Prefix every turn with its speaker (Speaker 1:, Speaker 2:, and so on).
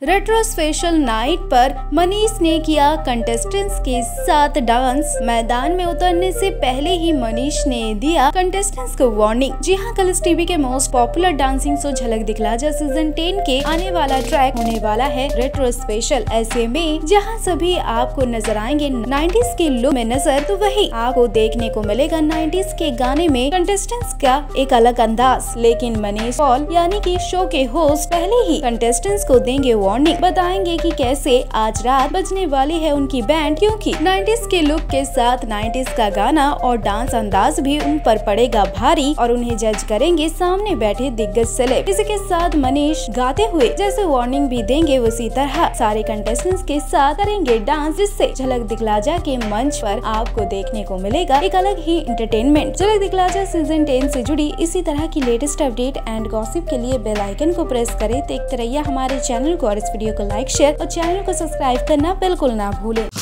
Speaker 1: Retro special night पर मनीष ने किया कंटेस्टेंट्स के साथ डांस। मैदान में उतरने से पहले ही मनीष ने दिया कंटेस्टेंट्स को वार्निंग। जी हां, कलर्स टीवी के मोस्ट पॉपुलर डांसिंग शो झलक दिखला जा सीजन 10 के आने वाला ट्रैक होने वाला है रेट्रो स्पेशल। ऐसे में जहां सभी आपको नजर आएंगे 90s के लुक में नजर, तो वही आपको देखने को मिलेगा 90s के गाने में कंटेस्टेंट्स का एक अलग अंदाज। लेकिन मनीष पॉल यानी कि शो के होस्ट पहले ही कंटेस्टेंट्स को देंगे वार्निंग, बताएंगे कि कैसे आज रात बजने वाली है उनकी बैंड, क्योंकि 90s के लुक के साथ 90s का गाना और डांस अंदाज भी उन पर पड़ेगा भारी और उन्हें जज करेंगे सामने बैठे दिग्गज सेलेब। इसी के साथ मनीष गाते हुए जैसे वार्निंग भी देंगे, उसी तरह सारे कंटेस्टेंट्स के साथ करेंगे डांस, जिससे झलक दिखला जा के मंच पर आपको देखने को मिलेगा एक अलग ही एंटरटेनमेंट। झलक दिखला जा सीजन 10 से जुड़ी इसी तरह की लेटेस्ट अपडेट एंड गॉसिप के लिए बेल आइकन को प्रेस करें। देखते रहिए हमारे चैनल को और इस वीडियो को लाइक, शेयर और चैनल को सब्सक्राइब करना बिल्कुल ना भूलें।